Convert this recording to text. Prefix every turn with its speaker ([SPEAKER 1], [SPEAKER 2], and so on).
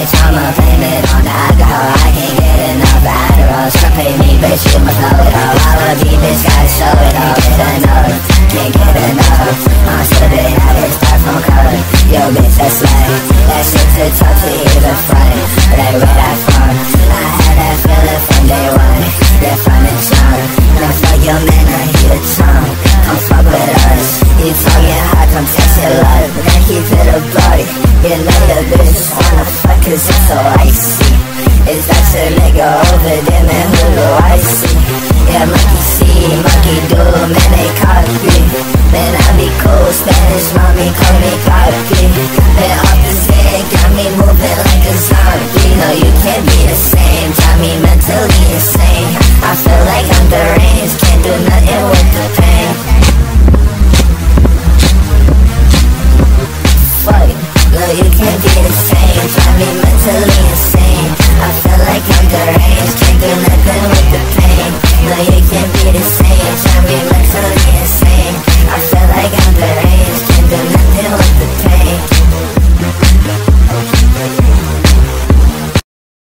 [SPEAKER 1] bitch, I'ma blame it on the alcohol. I can't get enough Adderall. Some pay me, bitch, you must know it all. All of these bitch gotta show it all. Get enough, can't get enough. I'm still the average styrofoam color. Yo, bitch, that's like that shit too tough to even front. Like where that from? I had that feeling from day one. Yeah, from the jump. Now fuck your man, I hear the tongue. Come fuck with us. You talking hot, come test your luck. But then keep it a body. You know your bitch wanna fuck cause it's so icy. Is that your nigga over there, man, who do I see? Yeah, monkey see, monkey do, man, they copy. Man, I be cool, Spanish mommy call me Poppy. Man, off his head, got me moving like a zombie. No, you can't be the same, got me mentally insane. I feel like I'm deranged, can't do nothing with the pain. Fuck, no, you can't be the same.